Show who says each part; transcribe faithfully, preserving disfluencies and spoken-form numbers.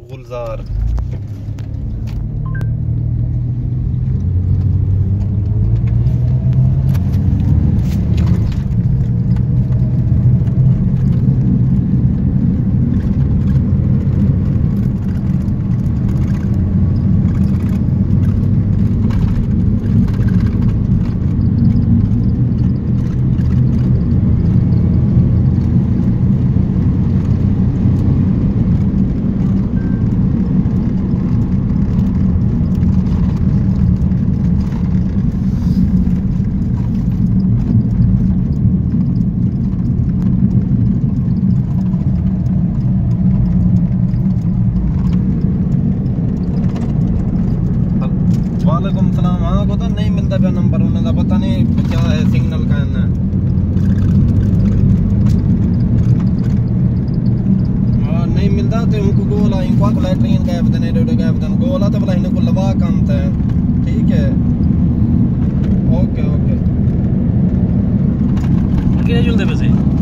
Speaker 1: गुलजार। वालेकुम सलाम। हाँ को तो नहीं मिलता पे नंबर उन्हें का पता नहीं क्या है सिग्नल का है। हाँ नहीं मिलता तो उनको गोला इनको को लैट्रिन का बदने डोडो का बदन गोला तो बोला इनको लवा काम था। ठीक है ओके ओके
Speaker 2: कितने चलते पैसे